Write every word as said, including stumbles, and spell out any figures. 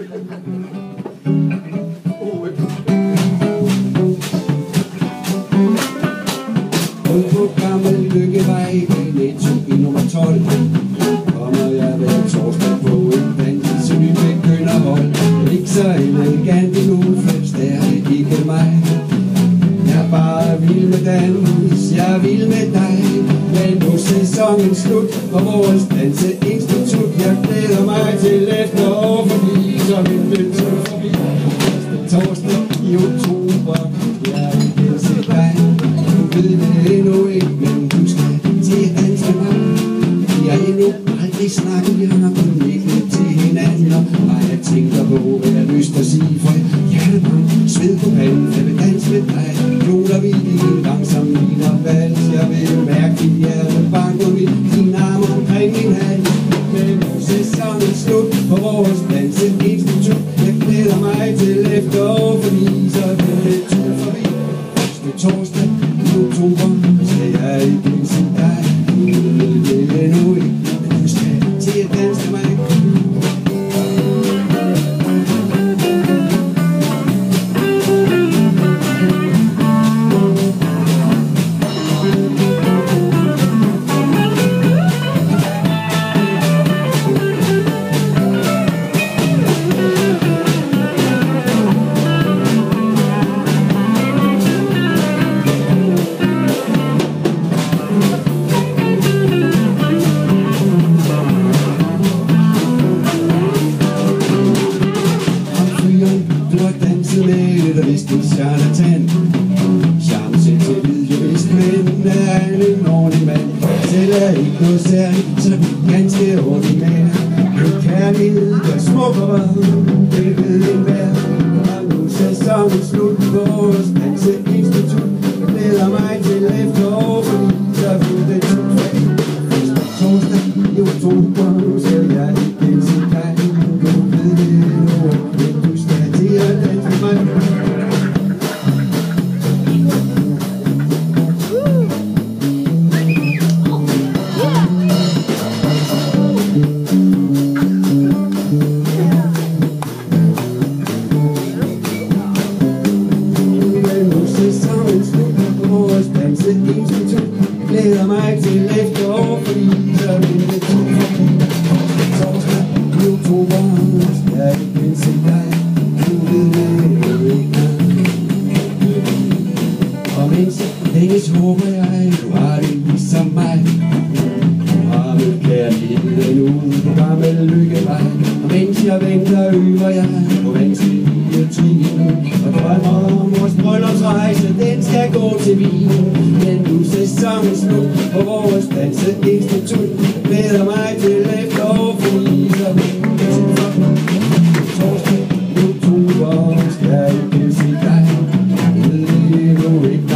På Gammel Lykkevej i Netto i nummer tolv kommer jeg hver torsdag på en dans til nyt begynderhold. Ikke så elegant i udfløst, det er det ikke mig. Jeg er bare vild med dans, jeg er vild med dig. Men nu sæsonen slut for vores danseinstitut. Jeg glæder mig til efterår forbi, så vintertur forbi. Torsdag i oktober, jeg vil se dig. Du ved det endnu ikke, men du skal til at danse med mig. Vi har endnu aldrig snakket, vi har kun nikket til hinanden. Og jeg tænker på, hvad jeg har lyst at sige, for hjertebrand, sved på panden. Jeg vil danse med dig, kloder vi din langsom min og vals. Jeg vil mærke dit hjerte banke mit, din arm omkring min hals. Men nu sæsonen slut på vores danseinstitut. Jeg glæder mig til efterår, fordi så vil det tur forbi. Første torsdag i oktober skal jeg ikke se dig. Du ved det endnu ikke, men du skal til at danse med mig. Du har danset med lidt og vist en charlatan. Charme til til vid, jeg vidst, men er en ordentlig mand. Selv er ikke noget særligt, så er vi ganske ordinære. En kærlighed, der smukker var, det ved en hver. Og nu sæsonen slut på vores danseinstitut. Jeg glæder mig til efterår, fordi så vil det tur fag. Torsdag i oktober, nu skal jeg ikke se dig. Du ved det endnu, men du skal til at danse med mig. Men nu sæsonen slut på vores danseinstitut. Jeg glæder mig til efterår, fordi så vil det tur forbi. Torsdag i oktober skal jeg ikke se dig. Du ved det ikke. Og mens længes håber jeg, du har det ligesom mig. Du har vel kærligheden ude på Gammel Lykkevej. Og mens jeg venter, øver jeg på vanskeligheden. Og drømmer om vores bryllupsrejse, den skal gå til Wien. Men nu sæsonen slut på vores danseinstitut. Glæder mig til efterår, fordi så vil det til for. Torsdag i oktober skal jeg ikke se dig. Jeg ved endnu ikke.